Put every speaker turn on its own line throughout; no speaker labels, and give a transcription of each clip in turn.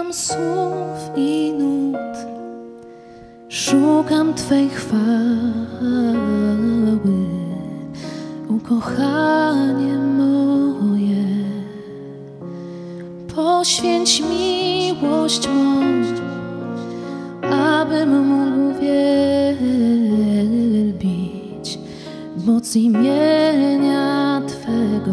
Szukam słów i nut, szukam Twej chwały, ukochanie moje. Poświęć miłość mą, abym mógł wielbić moc imienia Twego.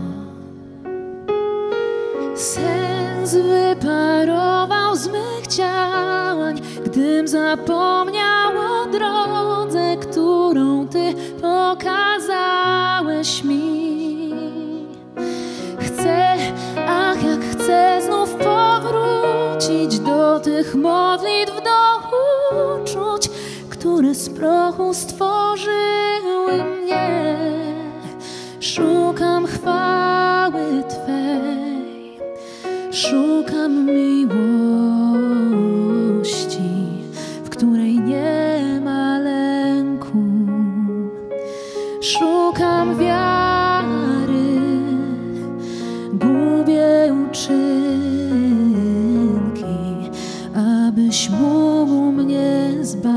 Sens wyparował z mych działań, gdym zapomniał o drodze, którą Ty pokazałeś mi. Chcę, ach jak chcę znów powrócić do tych modlitw, do uczuć, które z prochu stworzyły mnie. Szukam chwały Twej, szukam miłości, w której nie ma lęku. Szukam wiary, gubię uczynki, abyś mógł mnie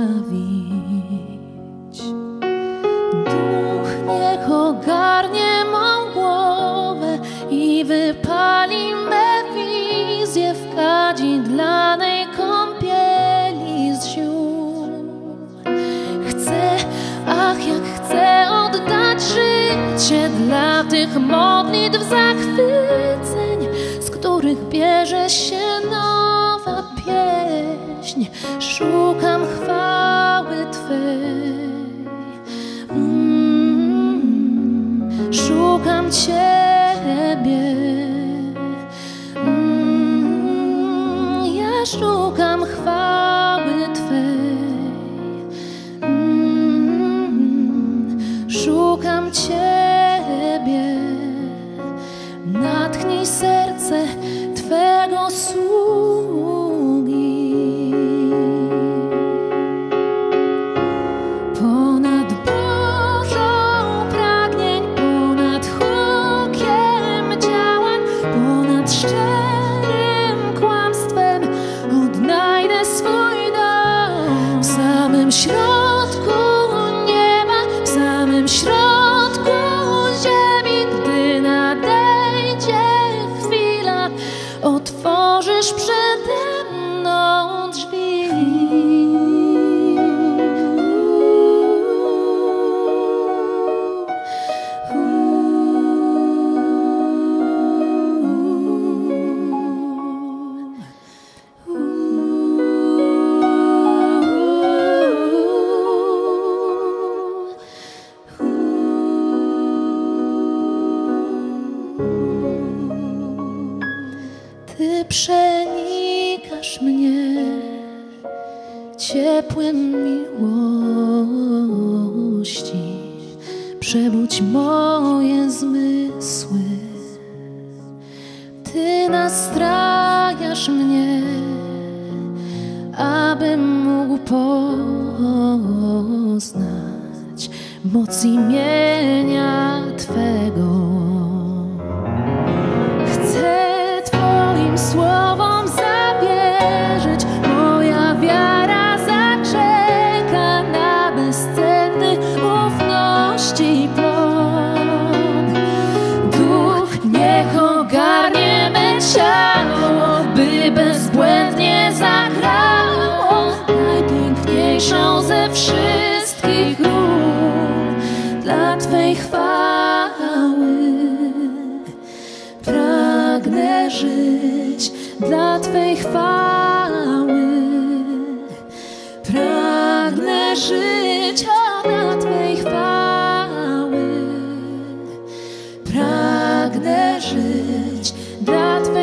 zbawić. Duch niech ogarnie mą głowę i wypali me wizje w kadzidlanej kąpieli z ziół. Chcę, ach jak chcę oddać życie dla tych modlitw, zachwyceń, z których bierze się nowa pieśń. Szukam chwały Twej, szukam Ciebie. Ja szukam chwały Twej, szukam Ciebie. Natchnij serce Twego sługi. Ponad burzą pragnień, ponad hukiem działań, ponad szczerym kłamstwem odnajdę swój dom. W samym środku nieba, w samym środku ziemi, gdy nadejdzie chwila, otworzysz przede mną drzwi. Ty przenikasz mnie ciepłem miłości, przebudź moje zmysły. Ty nastrajasz mnie, abym mógł poznać moc imienia Twego. Słowom zawierzyć, moja wiara zaczeka na bezcenny ufności plon. Duch niech ogarnie me ciało, by bezbłędnie zagrało najpiękniejszą ze wszystkich ról dla Twej chwały. Pragnę żyć dla Twej chwały, pragnę żyć dla Twej chwały, pragnę żyć dla Twej